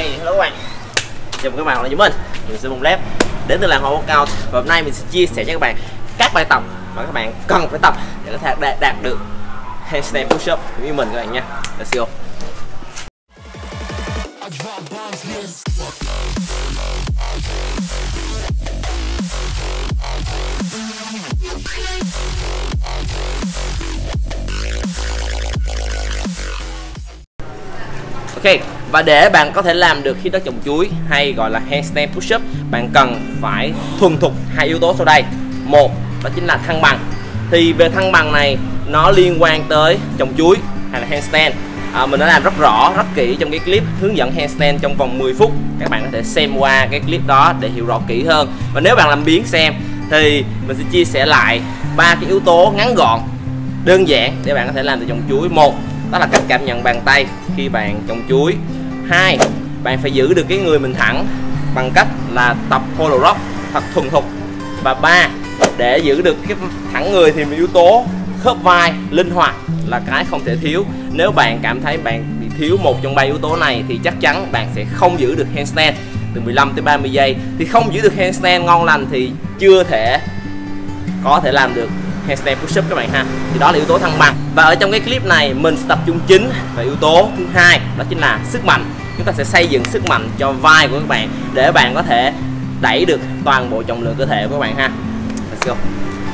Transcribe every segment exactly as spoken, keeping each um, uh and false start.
Hello các bạn, chào mừng các bạn lại với mình. Mình sẽ Bùng Lép đến từ làng Hoa Workout, và hôm nay mình sẽ chia sẻ cho các bạn các bài tập mà các bạn cần phải tập để có thể đạt, đạt được handstand push-up như mình các bạn nha. Let's go. Ok, và để bạn có thể làm được hít đất trồng chuối hay gọi là handstand push-up, bạn cần phải thuần thục hai yếu tố sau đây. Một, đó chính là thăng bằng. Thì về thăng bằng này nó liên quan tới trồng chuối hay là handstand. à, Mình đã làm rất rõ, rất kỹ trong cái clip hướng dẫn handstand trong vòng mười phút. Các bạn có thể xem qua cái clip đó để hiểu rõ kỹ hơn. Và nếu bạn làm biếng xem thì mình sẽ chia sẻ lại ba cái yếu tố ngắn gọn, đơn giản để bạn có thể làm được trồng chuối. Một, đó là cách cảm nhận bàn tay khi bạn trồng chuối. Hai, bạn phải giữ được cái người mình thẳng bằng cách là tập hollow rock thật thuần thục. Và ba, để giữ được cái thẳng người thì yếu tố khớp vai linh hoạt là cái không thể thiếu. Nếu bạn cảm thấy bạn bị thiếu một trong ba yếu tố này thì chắc chắn bạn sẽ không giữ được handstand từ mười lăm tới ba mươi giây. Thì không giữ được handstand ngon lành thì chưa thể có thể làm được handstand push-up các bạn ha. Thì đó là yếu tố thăng bằng. Và ở trong cái clip này mình sẽ tập trung chính về yếu tố thứ hai, đó chính là sức mạnh. Chúng ta sẽ xây dựng sức mạnh cho vai của các bạn để bạn có thể đẩy được toàn bộ trọng lượng cơ thể của các bạn ha. Let's go.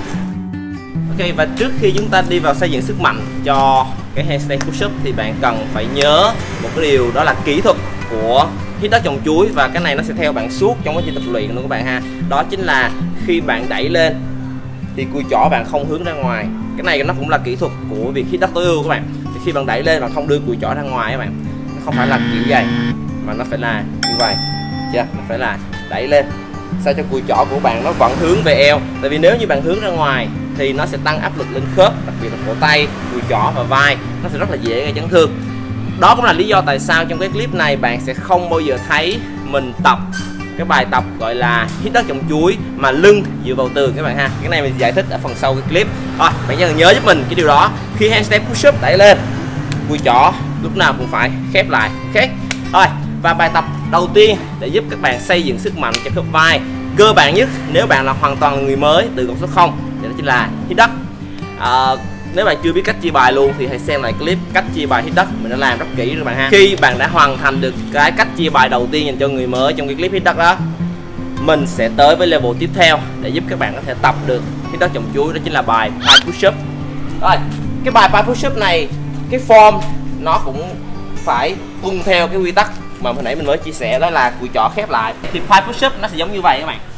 Ok, và trước khi chúng ta đi vào xây dựng sức mạnh cho cái handstand push-up thì bạn cần phải nhớ một cái điều, đó là kỹ thuật của hít đất trồng chuối, và cái này nó sẽ theo bạn suốt trong quá trình tập luyện luôn các bạn ha. Đó chính là khi bạn đẩy lên thì cùi chỏ bạn không hướng ra ngoài. Cái này nó cũng là kỹ thuật của việc hít đất tối ưu các bạn. Thì khi bạn đẩy lên bạn không đưa cùi chỏ ra ngoài các bạn, nó không phải là kiểu vậy mà nó phải là như vậy, chưa? Nó phải là đẩy lên sao cho cùi chỏ của bạn nó vẫn hướng về eo. Tại vì nếu như bạn hướng ra ngoài thì nó sẽ tăng áp lực lên khớp, đặc biệt là cổ tay, cùi chỏ và vai, nó sẽ rất là dễ gây chấn thương. Đó cũng là lý do tại sao trong cái clip này bạn sẽ không bao giờ thấy mình tập cái bài tập gọi là hít đất trồng chuối mà lưng dựa vào tường các bạn ha. Cái này mình giải thích ở phần sau cái clip. Rồi, bạn chỉ cần nhớ giúp mình cái điều đó. Khi handstand push-up đẩy lên, cùi chỏ lúc nào cũng phải khép lại. Ok. Rồi, và bài tập đầu tiên để giúp các bạn xây dựng sức mạnh cho khớp vai, cơ bản nhất nếu bạn là hoàn toàn là người mới từ con số không, thì đó chính là hít đất. À, nếu bạn chưa biết cách chia bài luôn thì hãy xem lại clip cách chia bài hít đất, mình đã làm rất kỹ rồi các bạn ha. Khi bạn đã hoàn thành được cái cách chia bài đầu tiên dành cho người mới trong cái clip hít đất đó, mình sẽ tới với level tiếp theo để giúp các bạn có thể tập được hít đất trồng chuối, đó chính là bài pie push-up. Rồi, cái bài pie push-up này, cái form nó cũng phải tuân theo cái quy tắc mà hồi nãy mình mới chia sẻ, đó là cùi chỏ khép lại. Thì pie push-up nó sẽ giống như vậy các bạn.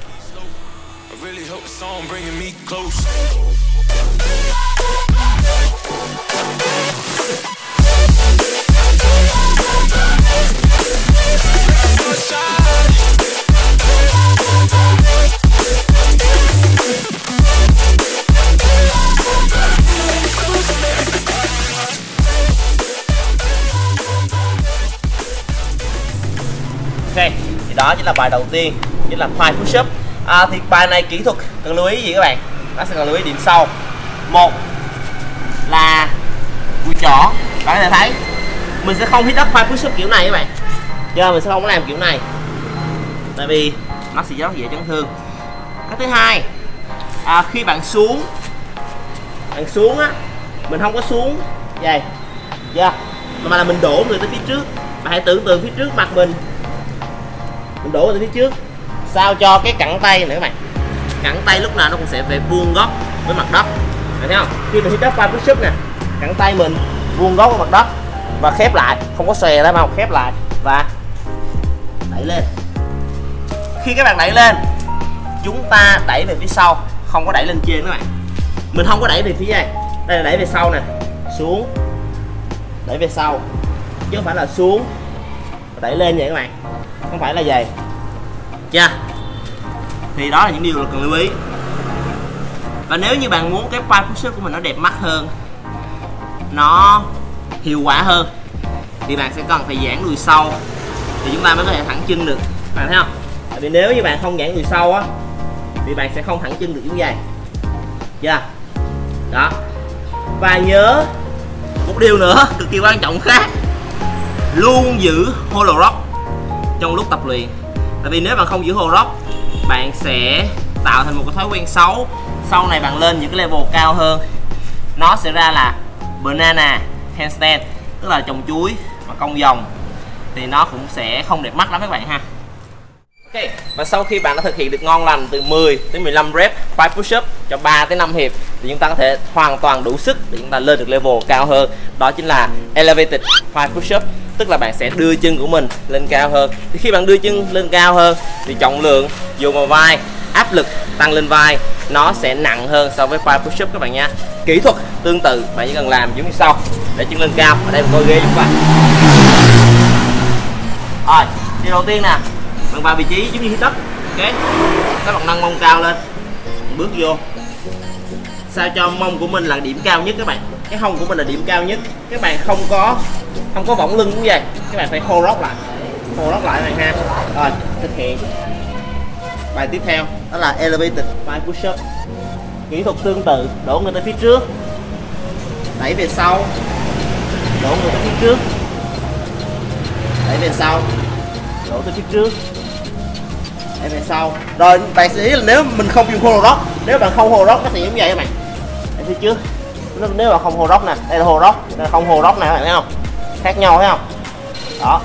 Ok, thì đó chính là bài đầu tiên, chính là pie push-up. À, thì bài này kỹ thuật cần lưu ý gì các bạn? Nó sẽ cần lưu ý điểm sau. Một là cùi chỏ, bạn có thể thấy mình sẽ không hít đất pie push-up kiểu này các bạn. Giờ mình sẽ không có làm kiểu này, tại vì nó sẽ rất dễ chấn thương. Cái thứ hai, à, khi bạn xuống, bạn xuống á, mình không có xuống vậy, chưa? Mà là mình đổ người tới phía trước. Bạn hãy tưởng tượng phía trước mặt mình, mình đổ từ phía trước, sao cho cái cẳng tay nữa các bạn, cẳng tay lúc nào nó cũng sẽ về vuông góc với mặt đất, bạn thấy không? Khi mình hít đất pie push-up nè, cẳng tay mình vuông góc với mặt đất và khép lại, không có xòe ra mà khép lại và đẩy lên. Khi các bạn đẩy lên, chúng ta đẩy về phía sau, không có đẩy lên trên các bạn. Mình không có đẩy về phía này, đây là đẩy về sau nè, xuống, đẩy về sau, chứ không phải là xuống đẩy lên vậy các bạn, không phải là vậy, chưa? Thì đó là những điều cần lưu ý. Và nếu như bạn muốn cái pie push-up của mình nó đẹp mắt hơn, nó hiệu quả hơn, thì bạn sẽ cần phải giãn đùi sau thì chúng ta mới có thể thẳng chân được, bạn thấy không? Tại vì nếu như bạn không giãn đùi sau á thì bạn sẽ không thẳng chân được như vậy, chưa? Đó. Và nhớ một điều nữa cực kỳ quan trọng khác, luôn giữ hollow rock. trong lúc tập luyện. Tại vì nếu bạn không giữ hold rock, bạn sẽ tạo thành một cái thói quen xấu. Sau này bạn lên những cái level cao hơn, nó sẽ ra là banana handstand, tức là chồng chuối và cong vòng, thì nó cũng sẽ không đẹp mắt lắm các bạn ha. Ok, và sau khi bạn đã thực hiện được ngon lành từ mười đến mười lăm rep five push up cho ba tới năm hiệp, thì chúng ta có thể hoàn toàn đủ sức để chúng ta lên được level cao hơn. Đó chính là elevated five push up, tức là bạn sẽ đưa chân của mình lên cao hơn. Thì khi bạn đưa chân lên cao hơn thì trọng lượng dùng vào vai, áp lực tăng lên vai, nó sẽ nặng hơn so với five push up các bạn nha. Kỹ thuật tương tự bạn chỉ cần làm giống như sau để chân lên cao. Ở đây mình có ghế chúng ta. Rồi, điều đầu tiên nè, bạn vào vị trí giống như hít đất. Ok, các bạn nâng mông cao lên, bước vô sao cho mông của mình là điểm cao nhất các bạn, cái hông của mình là điểm cao nhất. Các bạn không có không có võng lưng cũng vậy, các bạn phải hold rock lại, hold rock lại các bạn ha. Rồi thực hiện bài tiếp theo đó là elevated five push up. Kỹ thuật tương tự, đổ người tới phía trước, đẩy về sau, đổ người tới phía trước, đẩy về sau, đổ tới phía trước, đẩy về sau. Rồi bạn sẽ ý là nếu mình không dùng hold rock, nếu bạn không hold rock nó sẽ giống vậy các bạn. Đẩy phía trước. Nếu bạn không hold rock nè, đây là hold rock, đây là không hold rock nè các bạn thấy không? Khác nhau thấy không? Đó.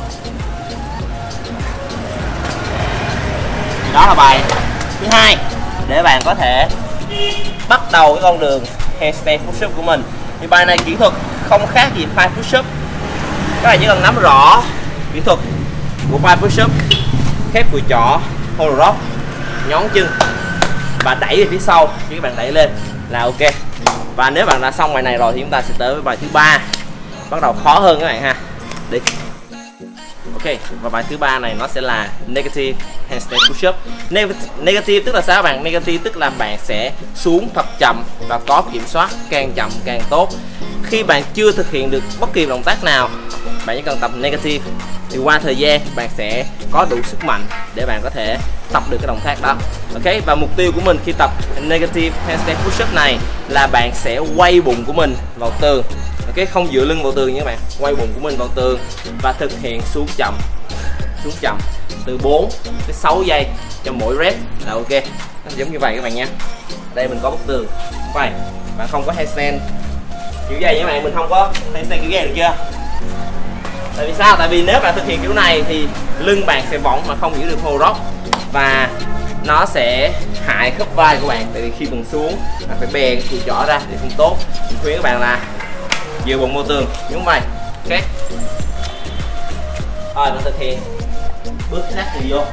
Đó là bài thứ hai để bạn có thể bắt đầu cái con đường handstand push up của mình. Thì bài này kỹ thuật không khác gì five push up. Các bạn chỉ cần nắm rõ kỹ thuật của five push up, khép cùi chỏ, hold rock, nhón chân và đẩy về phía sau, chứ các bạn đẩy lên là ok. Và nếu bạn đã xong bài này rồi thì chúng ta sẽ tới với bài thứ ba, bắt đầu khó hơn các bạn ha. Đi. Ok, và bài thứ ba này nó sẽ là negative handstand push up. Negative tức là sao các bạn? Negative tức là bạn sẽ xuống thật chậm và có kiểm soát, càng chậm càng tốt. Khi bạn chưa thực hiện được bất kỳ động tác nào, bạn chỉ cần tập negative thì qua thời gian bạn sẽ có đủ sức mạnh để bạn có thể tập được cái động tác đó. Ok, và mục tiêu của mình khi tập negative handstand push up này là bạn sẽ quay bụng của mình vào tường. Ok, không dựa lưng vào tường nha các bạn, quay bụng của mình vào tường và thực hiện xuống chậm, xuống chậm từ bốn tới sáu giây cho mỗi rep là ok. Nó giống như vậy các bạn nha. Đây mình có bức tường, vậy bạn không có handstand kiểu dây nha các bạn, mình không có handstand kiểu dây được chưa? Tại vì sao? Tại vì nếu bạn thực hiện kiểu này thì lưng bạn sẽ võng mà không giữ được hold rock và nó sẽ hại khớp vai của bạn. Tại vì khi mình xuống bạn phải bè cái cùi chỏ ra thì không tốt. Mình khuyên các bạn là dựa bụng vào tường giống vậy. Ok, rồi bạn thực hiện bước sát người vô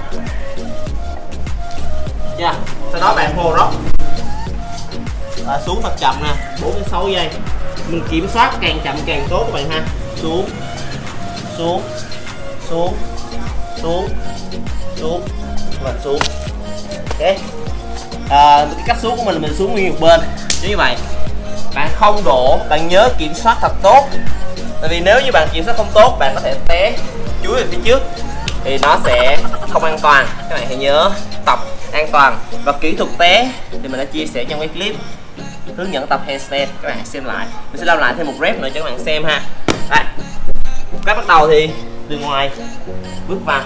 nha. Sau đó bạn hold rock à, xuống thật chậm nè, bốn đến sáu giây. Mình kiểm soát càng chậm càng tốt các bạn ha. Xuống xuống xuống xuống xuống và xuống. Ok, à, cái cách xuống của mình là mình xuống nguyên một bên như vậy. Bạn không đổ, bạn nhớ kiểm soát thật tốt. Tại vì nếu như bạn kiểm soát không tốt, bạn có thể té chuối về phía trước thì nó sẽ không an toàn. Các bạn hãy nhớ tập an toàn. Và kỹ thuật té thì mình đã chia sẻ trong cái clip hướng dẫn tập handstand, các bạn hãy xem lại. Mình sẽ làm lại thêm một rep nữa cho các bạn xem ha. Đây, cách bắt đầu thì từ ngoài bước vào,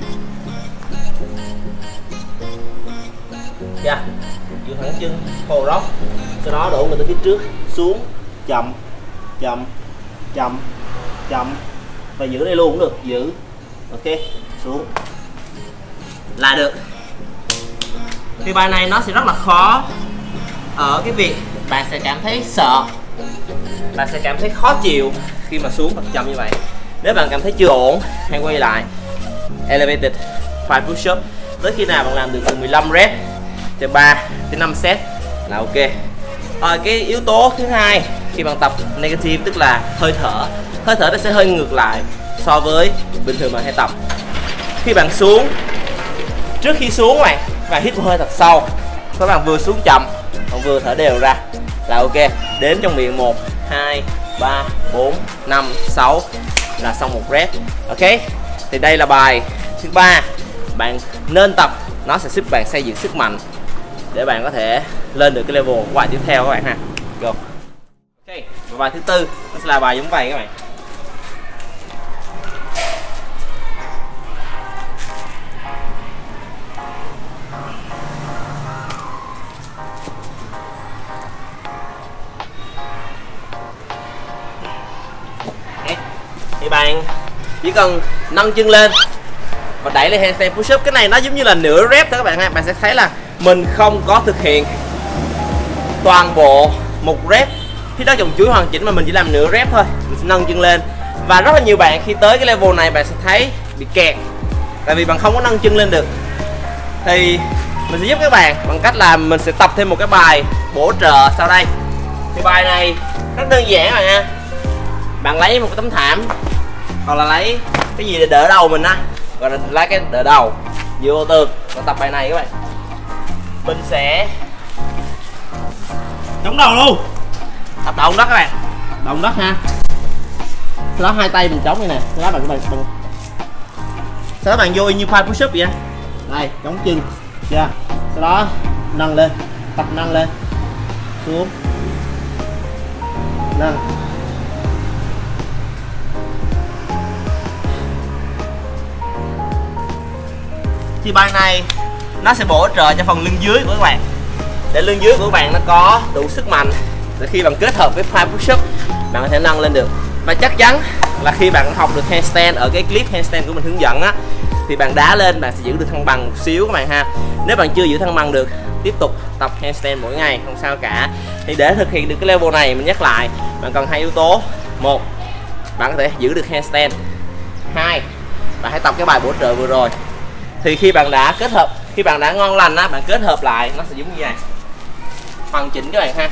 yeah. Giữ thẳng chân, hold rock, sau đó đổ người tới phía trước, xuống chậm chậm chậm chậm và giữ đây luôn cũng được, giữ. Ok, xuống là được. Thì bài này nó sẽ rất là khó ở cái việc bạn sẽ cảm thấy sợ, bạn sẽ cảm thấy khó chịu khi mà xuống thật chậm như vậy. Nếu bạn cảm thấy chưa ổn, hãy quay lại elevated five push up tới khi nào bạn làm được từ mười lăm rep cho ba đến năm set là ok. Rồi cái yếu tố thứ hai khi bạn tập negative tức là hơi thở. Hơi thở nó sẽ hơi ngược lại so với bình thường bạn hay tập. Khi bạn xuống, trước khi xuống này bạn hít một hơi thật sâu, các bạn vừa xuống chậm còn vừa thở đều ra là ok. Đến trong miệng một, hai, ba, bốn, năm, sáu là xong một rep. Ok, thì đây là bài thứ ba bạn nên tập, nó sẽ giúp bạn xây dựng sức mạnh để bạn có thể lên được cái level của bài tiếp theo các bạn ha. Go. Ok, và bài thứ tư nó sẽ là bài giống vậy các bạn. chỉ cần nâng chân lên và đẩy lên handstand push up. Cái này nó giống như là nửa rep thôi các bạn ha. Bạn sẽ thấy là mình không có thực hiện toàn bộ một rep hít đất chồng chuối hoàn chỉnh mà mình chỉ làm nửa rep thôi. Mình sẽ nâng chân lên, và rất là nhiều bạn khi tới cái level này bạn sẽ thấy bị kẹt, tại vì bạn không có nâng chân lên được. Thì mình sẽ giúp các bạn bằng cách là mình sẽ tập thêm một cái bài bổ trợ sau đây. Thì bài này rất đơn giản rồi nha. Bạn lấy một cái tấm thảm hoặc là lấy cái gì để đỡ đầu mình á, gọi là lấy cái đỡ đầu dựa vào tường và tập bài này các bạn. Mình sẽ chống đầu luôn, tập đầu đất các bạn, động đất ha. sau đó hai tay mình chống như nè, sau đó bạn bạn bằng sau đó bạn vô như five push up vậy. Đây, chống chân chưa, sau đó nâng lên, tập nâng lên xuống, nâng. Thì bài này nó sẽ bổ trợ cho phần lưng dưới của các bạn, để lưng dưới của các bạn nó có đủ sức mạnh để khi bạn kết hợp với five push up bạn có thể nâng lên được. Và chắc chắn là khi bạn học được handstand ở cái clip handstand của mình hướng dẫn á, thì bạn đá lên bạn sẽ giữ được thăng bằng một xíu các bạn ha. Nếu bạn chưa giữ thăng bằng được, tiếp tục tập handstand mỗi ngày không sao cả. Thì để thực hiện được cái level này, mình nhắc lại, bạn cần hai yếu tố. Một, bạn có thể giữ được handstand. Hai, bạn hãy tập cái bài bổ trợ vừa rồi. Thì khi bạn đã kết hợp, khi bạn đã ngon lành á, bạn kết hợp lại nó sẽ giống như này, hoàn chỉnh các bạn ha.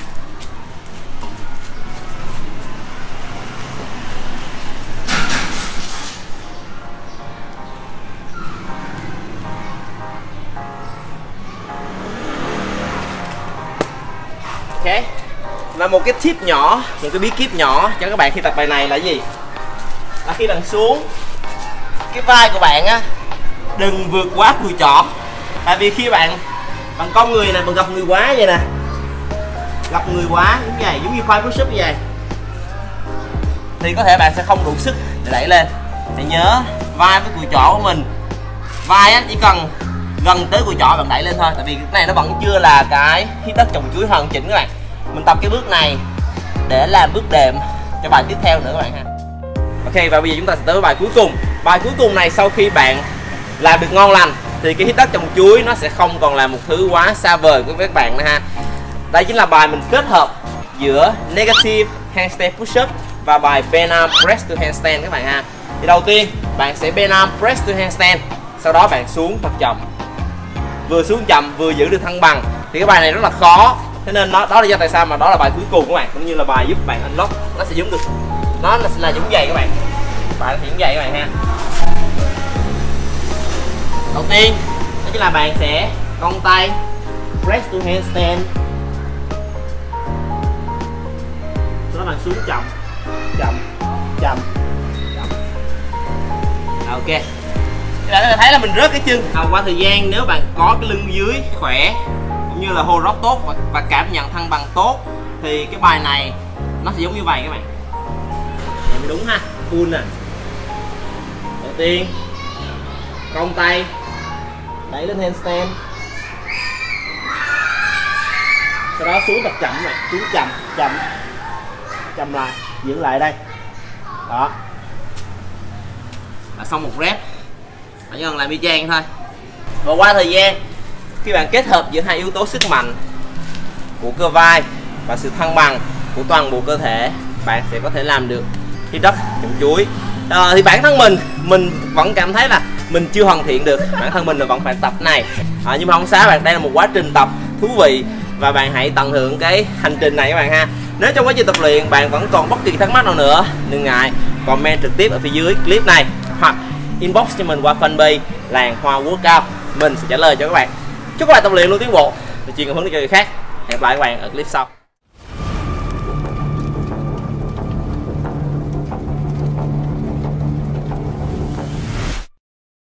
Ok. Và một cái tip nhỏ, một cái bí kíp nhỏ cho các bạn khi tập bài này là gì? Là khi bạn xuống, cái vai của bạn á đừng vượt quá cùi chỏ. Tại vì khi bạn bạn cong người này, bạn gặp người quá vậy nè, gặp người quá như vậy, giống như five push up như vậy, thì có thể bạn sẽ không đủ sức để đẩy lên. Hãy nhớ vai với cùi chỏ của mình, vai á chỉ cần gần tới cùi chỏ bạn đẩy lên thôi. Tại vì cái này nó vẫn chưa là cái hít đất trồng chuối hoàn chỉnh các bạn. Mình tập cái bước này để làm bước đệm cho bài tiếp theo nữa các bạn ha. Ok, và bây giờ chúng ta sẽ tới với bài cuối cùng. Bài cuối cùng này sau khi bạn làm được ngon lành thì cái hít đất trồng chuối nó sẽ không còn là một thứ quá xa vời của các bạn nữa ha. Đây chính là bài mình kết hợp giữa negative handstand push up và bài bend arm press to handstand các bạn ha. Thì đầu tiên bạn sẽ bend arm press to handstand, sau đó bạn xuống thật chậm, vừa xuống chậm vừa giữ được thăng bằng. Thì cái bài này rất là khó, thế nên nó đó là do tại sao mà đó là bài cuối cùng các bạn, cũng như là bài giúp bạn unlock. Nó sẽ giống được, nó là, là giống vậy các bạn, bài nó sẽ giống vậy các bạn ha. Đầu tiên đó chính là bạn sẽ cong tay press to handstand, sau đó bạn xuống chậm chậm chậm chậm. Ok, các bạn thấy là mình rớt cái chân. À, qua thời gian nếu bạn có cái lưng dưới khỏe cũng như là hô rót tốt và, và cảm nhận thăng bằng tốt thì cái bài này nó sẽ giống như vậy các bạn. Vậy mới đúng ha, full nè. Đầu tiên cong tay đẩy lên handstand, sau đó xuống thật chậm này, xuống chậm chậm chậm lại, giữ lại đây đó là xong một rep. Bạn chỉ cần làm y chang thôi. Và qua thời gian khi bạn kết hợp giữa hai yếu tố sức mạnh của cơ vai và sự thăng bằng của toàn bộ cơ thể, bạn sẽ có thể làm được hít đất trồng chuối. À, thì bản thân mình mình vẫn cảm thấy là mình chưa hoàn thiện được, bản thân mình là vẫn phải tập này. À, nhưng mà không sao bạn, đây là một quá trình tập thú vị và bạn hãy tận hưởng cái hành trình này các bạn ha. Nếu trong quá trình tập luyện bạn vẫn còn bất kỳ thắc mắc nào nữa, đừng ngại comment trực tiếp ở phía dưới clip này hoặc inbox cho mình qua fanpage Làng Hoa Workout, mình sẽ trả lời cho các bạn. Chúc các bạn tập luyện luôn tiến bộ và truyền cảm hứng cho người khác. Hẹn gặp lại các bạn ở clip sau.